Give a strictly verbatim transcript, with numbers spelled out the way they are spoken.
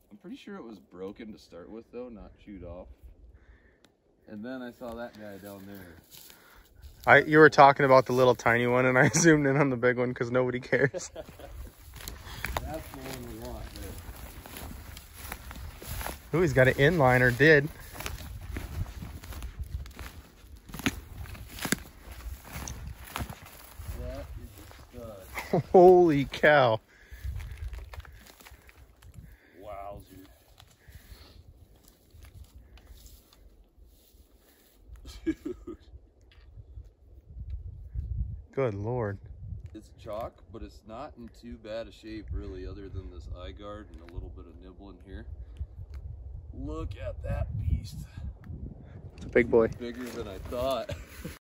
I'm pretty sure it was broken to start with though, not chewed off. And then I saw that guy down there. I you were talking about the little tiny one, and I zoomed in on the big one because nobody cares. That's the one we want there. Ooh, he's got an inline, or did. That is a stud. Holy cow. Wowzer. Dude. Good Lord. It's chalk, but it's not in too bad a shape really, other than this eye guard and a little bit of nibble in here. Look at that beast. It's a big boy. Bigger than I thought.